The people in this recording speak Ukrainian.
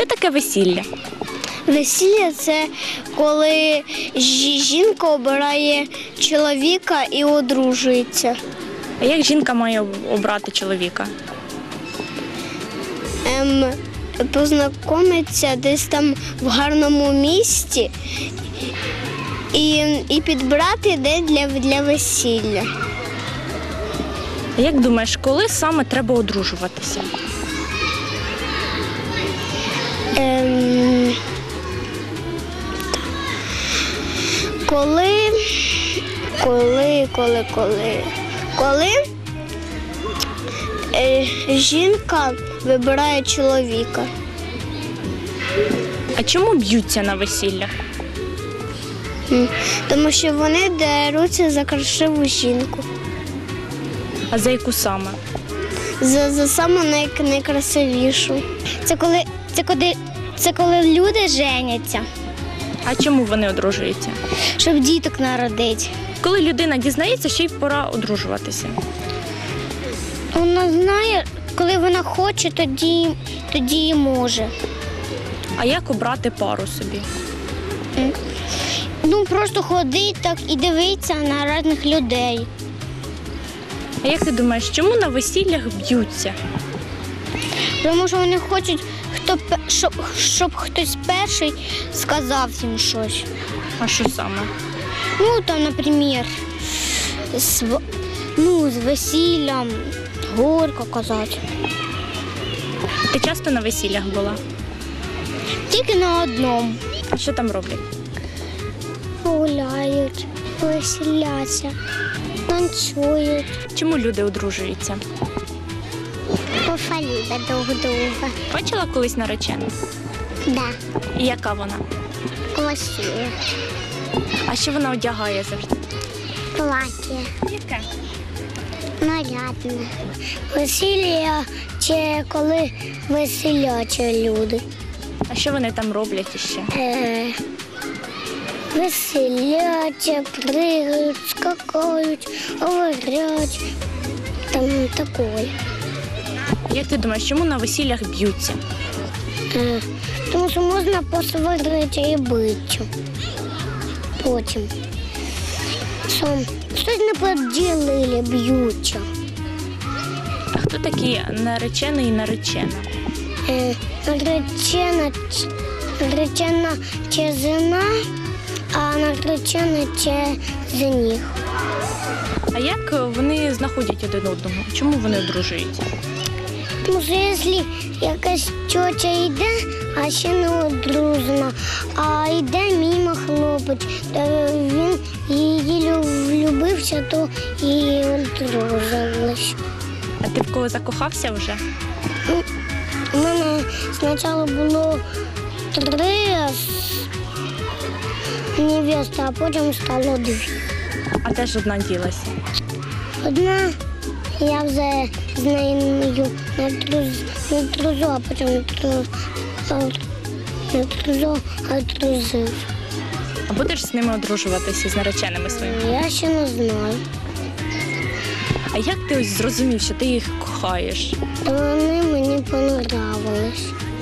Що таке весілля? Весілля – це коли жінка обирає чоловіка і одружується. А як жінка має обрати чоловіка? Познайомиться десь там в гарному місці і підбирати день для весілля. А як думаєш, коли саме треба одружуватися? Коли жінка вибирає чоловіка. А чому б'ються на весіллях? Тому що вони деруться за красиву жінку. А за яку саме? За саму найкрасивішу. Це коли люди женяться, А чому вони одружуються? щоб діток народити. Коли людина дізнається, що їй пора одружуватися. Вона знає, коли вона хоче, тоді і може. А як обрати пару собі? Просто ходить так і дивиться на різних людей. А як ти думаєш, чому на весіллях б'ються? Тому що вони хочуть, щоб хтось перший сказав їм щось. А що саме? Наприклад, з весіллям, горько казати. Ти часто на весіллях була? Тільки на одному. А що там роблять? Гуляють, веселяться, танцюють. Чому люди одружуються? Пофалюють друг друга. Бачила колись наречену? Да, І яка вона? красиво. А що вона одягає завжди? Плаття. Яке? Нарядне. Весілля – це коли веселяться люди. А що вони там роблять іще? Веселяться, пригають, скакають, говорять. Там таке. Як ти думаєш, чому на весіллях б'ються? Тому що можна посваритися і бити. Потім. Щось не поділили, б'ються. А хто такі наречений і наречена? Наречена це жена, а наречений це жених. А як вони знаходять один одного? Чому вони одружуються? Тому що якщо якась тьотя йде, а ще не одружена, а йде мимо хлопець, то він її влюбився, то і одружувалась. А ти в кого закохався вже? У мене спочатку було 3 невести, а потім стало 2. А теж одна ділася. Одна я вже з нею не дружу, а потім не дружу, а дружив. А будеш з ними одружуватися, з нареченими своїми? Я ще не знаю. А як ти ось зрозумів, що ти їх кохаєш? Вони мені понравились.